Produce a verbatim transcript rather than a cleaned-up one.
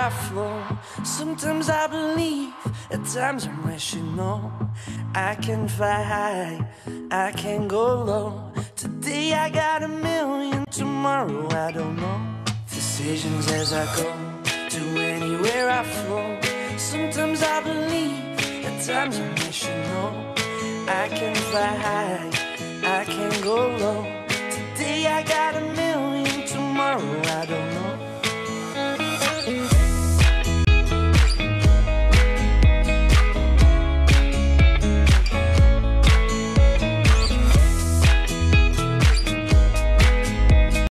I flow. Sometimes I believe, at times I'm rational. I can fly high, I can go low. Today I got a million, tomorrow I don't know. Decisions as I go, to anywhere I flow. Sometimes I believe, at times I'm rational. I can fly high, I can go low. Today I got a million, tomorrow I don't know.